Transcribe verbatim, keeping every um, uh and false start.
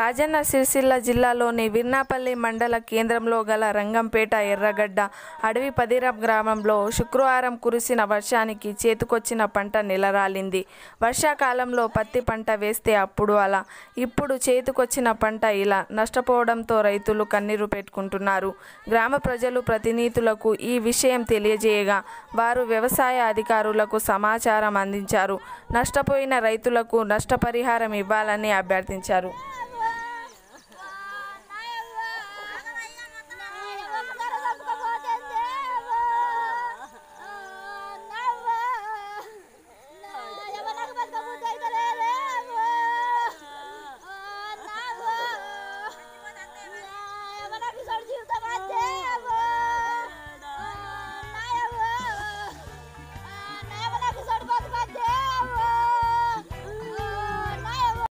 రాజన్న సిరిసిల్ల జిల్లాలోని వీర్నాపల్లి మండల కేంద్రంలో గల రంగంపేట ఎర్రగడ్డ అడవి పదిరం గ్రామంలో శుక్రవారం కురిసిన వర్షానికి చేతికొచ్చిన పంట నిలరాలింది. వర్షాకాలంలో పత్తి పంట వేస్తే అప్పుడు అలా, ఇప్పుడు చేతికొచ్చిన పంట ఇలా నష్టపోవడంతో రైతులు కన్నీరు పెట్టుకుంటున్నారు. గ్రామ ప్రజలు ప్రతినిధులకు ఈ విషయం తెలియజేయగా వారు వ్యవసాయ అధికారులకు సమాచారం అందించారు. నష్టపోయిన రైతులకు నష్టపరిహారం ఇవ్వాలని అభ్యర్థించారు.